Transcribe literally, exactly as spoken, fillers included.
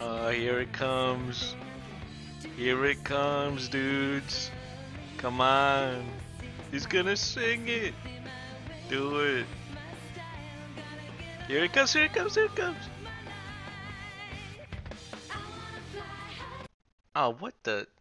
Uh, here it comes. Here it comes, dudes. Come on. He's gonna sing it. Do it. Here it comes, here it comes, here it comes. Oh, what the?